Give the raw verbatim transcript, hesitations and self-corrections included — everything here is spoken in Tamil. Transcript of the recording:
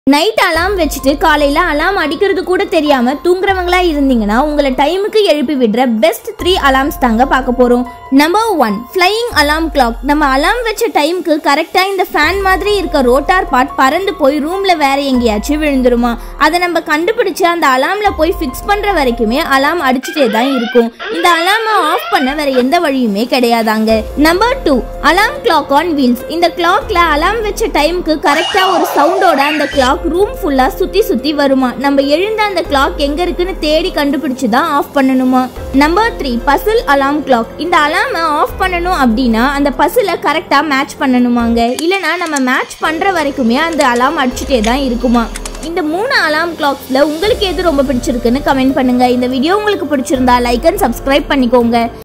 நைட் அலாம் வச்சுட்டு காலையில் அலாம் அடிக்கிறது கூட தெரியாமல் தூங்குறவங்களா இருந்தீங்கன்னா உங்களை டைமுக்கு எழுப்பி விடுற பெஸ்ட் த்ரீ அலார்ம்ஸ் தாங்க பார்க்க போகிறோம். Number one, flying alarm clock. நம்ம அலாம் வச்ச டைமுக்கு கரெக்டாக இந்த ஃபேன் மாதிரி இருக்க ரோட்டார் பார்ட் பறந்து போய் ரூமில் வேற எங்கேயாச்சும் விழுந்துருமா. அதை நம்ம கண்டுபிடிச்சு அந்த அலாமில் போய் ஃபிக்ஸ் பண்ணுற வரைக்குமே அலாம் அடிச்சுட்டே தான் இருக்கும். இந்த அலாமை ஆஃப் பண்ண வேற எந்த வழியுமே கிடையாதாங்க. Number two, alarm clock on wheels. இந்த கிளாக்ல அலாம் வச்ச டைமுக்கு கரெக்டாக ஒரு சவுண்டோட அந்த கிளாக் ரூம் ஃபுல்லா சுத்தி சுத்தி வருமா. நம்ம எழுந்த அந்த கிளாக் எங்க இருக்குன்னு தேடி கண்டுபிடிச்சு தான் ஆஃப் பண்ணணுமா. Number three, puzzle alarm clock. இந்த அலாமை ஆஃப் பண்ணணும் அப்படின்னா அந்த பசிலை கரெக்டா மேட்ச் பண்ணணுமாங்க. இல்லைனா நம்ம மேட்ச் பண்ற வரைக்குமே அந்த அலாம் அடிச்சுட்டே தான் இருக்குமா. இந்த மூணு அலாம் கிளாக்ஸ்ல உங்களுக்கு எது ரொம்ப பிடிச்சிருக்குன்னு கமெண்ட் பண்ணுங்க. இந்த வீடியோ உங்களுக்கு பிடிச்சிருந்தா லைக் அண்ட் சப்ஸ்கிரைப் பண்ணிக்கோங்க.